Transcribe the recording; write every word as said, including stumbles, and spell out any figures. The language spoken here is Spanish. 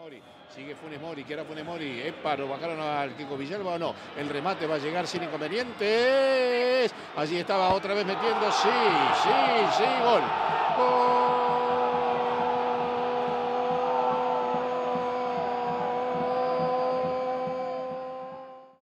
Mori. Sigue Funes Mori, que era Funes Mori. Epa, lo bajaron al Kiko Villalba o no. El remate va a llegar sin inconvenientes. Allí estaba otra vez metiendo. Sí, sí, sí, gol. Gol.